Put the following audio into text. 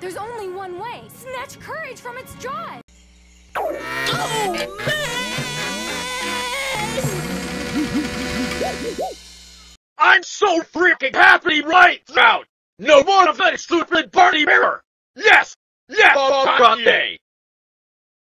There's only one way. Snatch courage from its jaws. Oh, man! I'm so freaking happy right now! No more of that stupid party mirror! Yes! Yes! Oh, Kanye!